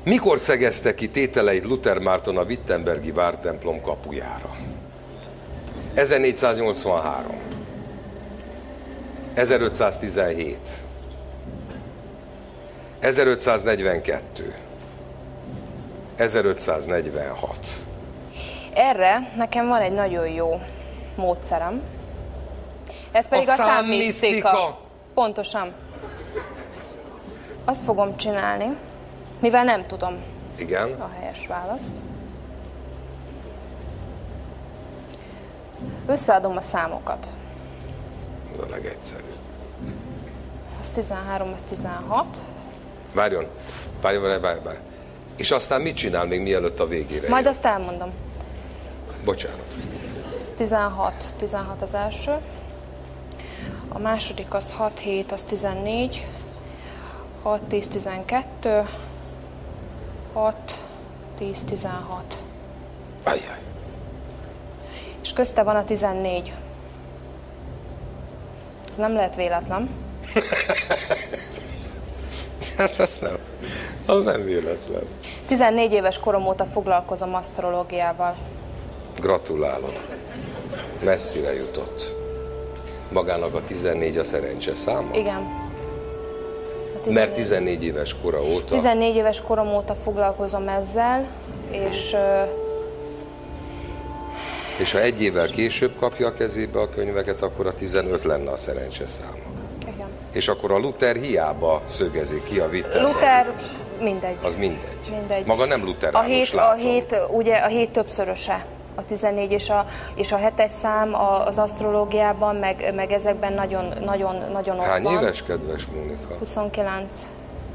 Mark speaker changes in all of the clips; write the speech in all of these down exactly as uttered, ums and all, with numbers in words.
Speaker 1: Mikor szegezte ki tételeit Luther Márton a wittenbergi vártemplom kapujára? ezernégyszáznyolcvanhárom, ezerötszáztizenhét, ezerötszáznegyvenkettő, ezerötszáznegyvenhat.
Speaker 2: Erre nekem van egy nagyon jó módszerem. Ez pedig a, a számmisztika. Pontosan. Azt fogom csinálni, mivel nem tudom
Speaker 1: Igen.
Speaker 2: a helyes választ. Összeadom a számokat.
Speaker 1: Ez a legegyszerűbb.
Speaker 2: Az tizenhárom, az tizenhat.
Speaker 1: Várjon, várjon, várjon, várjon. És aztán mit csinál még mielőtt a végére?
Speaker 2: Majd
Speaker 1: ér?
Speaker 2: azt elmondom.
Speaker 1: Bocsánat.
Speaker 2: tizenhat, tizenhat az első. A második az hat, hét, az tizennégy. hat, tíz, tizenkettő. hat, tíz, tizenhat.
Speaker 1: Ajjaj.
Speaker 2: És közte van a tizennégy. Ez nem lehet véletlen.
Speaker 1: Hát az nem, az nem véletlen.
Speaker 2: tizennégy éves korom óta foglalkozom asztrológiával.
Speaker 1: Gratulálok. Messzire jutott. Magának a tizennégy a szerencse száma?
Speaker 2: Igen. A tizennégy.
Speaker 1: Mert tizennégy éves kora óta...
Speaker 2: tizennégy éves korom óta foglalkozom ezzel, és...
Speaker 1: És ha egy évvel később kapja a kezébe a könyveket, akkor a tizenöt lenne a szerencse száma.
Speaker 2: Igen.
Speaker 1: És akkor a Luther hiába szögezik ki a Wittenberg.
Speaker 2: Luther, mindegy.
Speaker 1: Az mindegy.
Speaker 2: mindegy.
Speaker 1: Maga nem
Speaker 2: A
Speaker 1: luteránus,
Speaker 2: hét, a
Speaker 1: látom.
Speaker 2: hét, ugye a hét többszöröse. A tizennégy és a, és a hetes szám az asztrológiában, meg, meg ezekben nagyon, nagyon, nagyon ott
Speaker 1: Hány
Speaker 2: van.
Speaker 1: éves, kedves Mónika?
Speaker 2: huszonkilenc.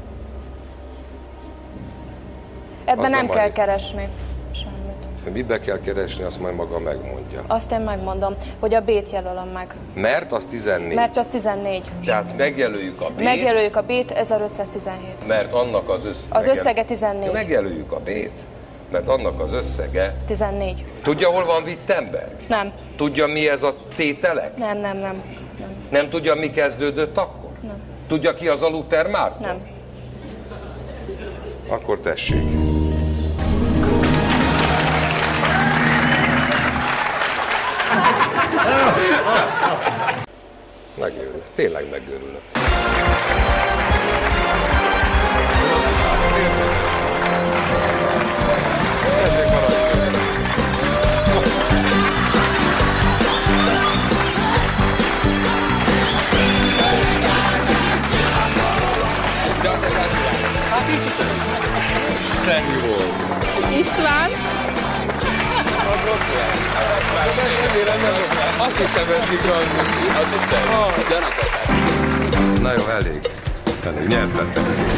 Speaker 2: Ebben
Speaker 1: Az
Speaker 2: nem,
Speaker 1: nem
Speaker 2: kell
Speaker 1: annyi.
Speaker 2: keresni semmit.
Speaker 1: Mibe kell keresni, azt majd maga megmondja.
Speaker 2: Azt én megmondom, hogy a B-t jelölöm meg.
Speaker 1: Mert az tizennégy.
Speaker 2: Mert az tizennégy.
Speaker 1: Tehát megjelöljük a B-t.
Speaker 2: Megjelöljük a B-t, ezerötszáztizenhét.
Speaker 1: Mert annak az összege...
Speaker 2: Az összege tizennégy.
Speaker 1: Megjelöljük a B-t, mert annak az összege...
Speaker 2: tizennégy.
Speaker 1: Tudja, hol van Wittenberg?
Speaker 2: Nem.
Speaker 1: Tudja, mi ez a tételek?
Speaker 2: Nem, nem, nem. Nem.
Speaker 1: Nem tudja, mi kezdődött akkor?
Speaker 2: Nem.
Speaker 1: Tudja, ki az a Luther Márton?
Speaker 2: Nem.
Speaker 1: Akkor tessék. Megőrül. Tényleg megőrülök. Tessék maradni. Hát Isten jó.
Speaker 2: István?
Speaker 1: Azt hittem, ez igaz.
Speaker 3: Azt hittem.
Speaker 1: Na jó, elég. Elég, nyertettek.